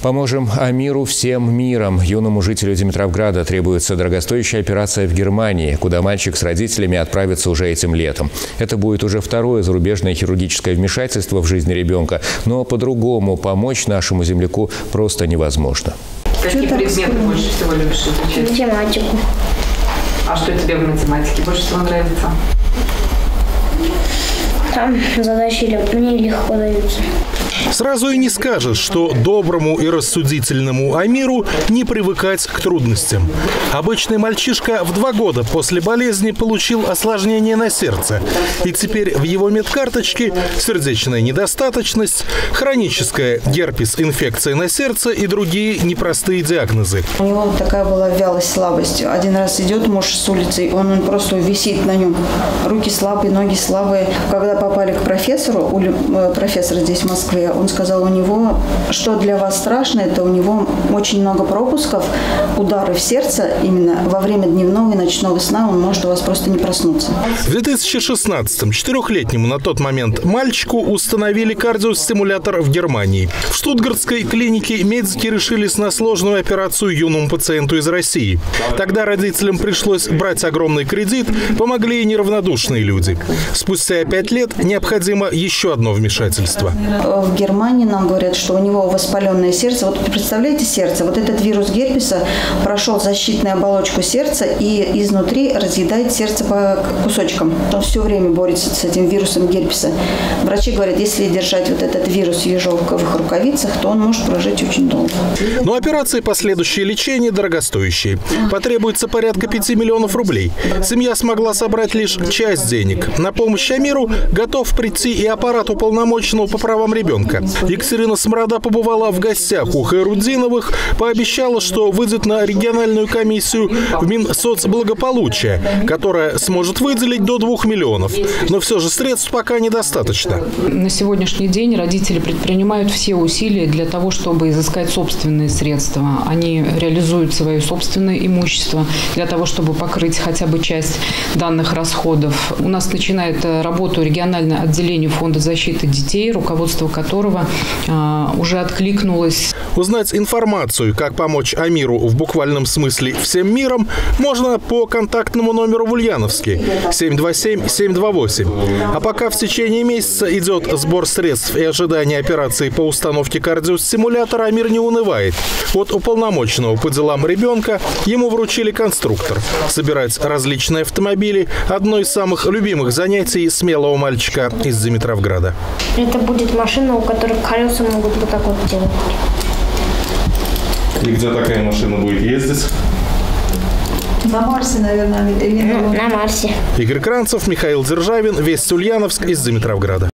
Поможем Амиру всем миром. Юному жителю Димитровграда требуется дорогостоящая операция в Германии, куда мальчик с родителями отправится уже этим летом. Это будет уже второе зарубежное хирургическое вмешательство в жизнь ребенка. Но по-другому помочь нашему земляку просто невозможно. Какие предметы больше всего любишь изучать? Математику. А что тебе в математике больше всего нравится? Там задачи мне легко даются. Сразу и не скажешь, что доброму и рассудительному Амиру не привыкать к трудностям. Обычный мальчишка в 2 года после болезни получил осложнение на сердце. И теперь в его медкарточке сердечная недостаточность, хроническая герпес-инфекция на сердце и другие непростые диагнозы. У него такая была вялость, слабость. Один раз идет муж с улицы, он просто висит на нем. Руки слабые, ноги слабые. Когда попали к профессору, профессор здесь в Москве, он сказал, у него, что для вас страшно, это у него очень много пропусков, удары в сердце именно во время дневного и ночного сна, он может у вас просто не проснуться. В 2016-м 4-летнему на тот момент мальчику установили кардиостимулятор в Германии. В штутгартской клинике медики решились на сложную операцию юному пациенту из России. Тогда родителям пришлось брать огромный кредит, помогли и неравнодушные люди. Спустя 5 лет необходимо еще одно вмешательство. В Германии нам говорят, что у него воспаленное сердце. Вот представляете сердце? Вот этот вирус герпеса прошел защитную оболочку сердца и изнутри разъедает сердце по кусочкам. Он все время борется с этим вирусом герпеса. Врачи говорят, если держать вот этот вирус в ежовковых рукавицах, то он может прожить очень долго. Но операции и последующее лечение дорогостоящие. Потребуется порядка 5 миллионов рублей. Семья смогла собрать лишь часть денег. На помощь Амиру готов прийти и аппарат уполномоченного по правам ребенка. Екатерина Смрада побывала в гостях у Хайрудиновых, пообещала, что выйдет на региональную комиссию в Минсоцблагополучия, которая сможет выделить до 2 миллионов. Но все же средств пока недостаточно. На сегодняшний день родители предпринимают все усилия для того, чтобы изыскать собственные средства. Они реализуют свое собственное имущество для того, чтобы покрыть хотя бы часть данных расходов. У нас начинает работу региональное отделение Фонда защиты детей, руководство которого уже откликнулось. Узнать информацию, как помочь Амиру в буквальном смысле всем миром, можно по контактному номеру в Ульяновске 727-728. А пока в течение месяца идет сбор средств и ожидание операции по установке кардиостимулятора, Амир не унывает. От уполномоченного по делам ребенка ему вручили конструктор. Собирать различные автомобили – одно из самых любимых занятий смелого мальчика из Димитровграда. Это будет машина, у которой колеса могут вот так вот делать. И где такая машина будет ездить? На Марсе, наверное, или на Марсе. Игорь Кранцев, Михаил Державин, Вести Ульяновск из Димитровграда.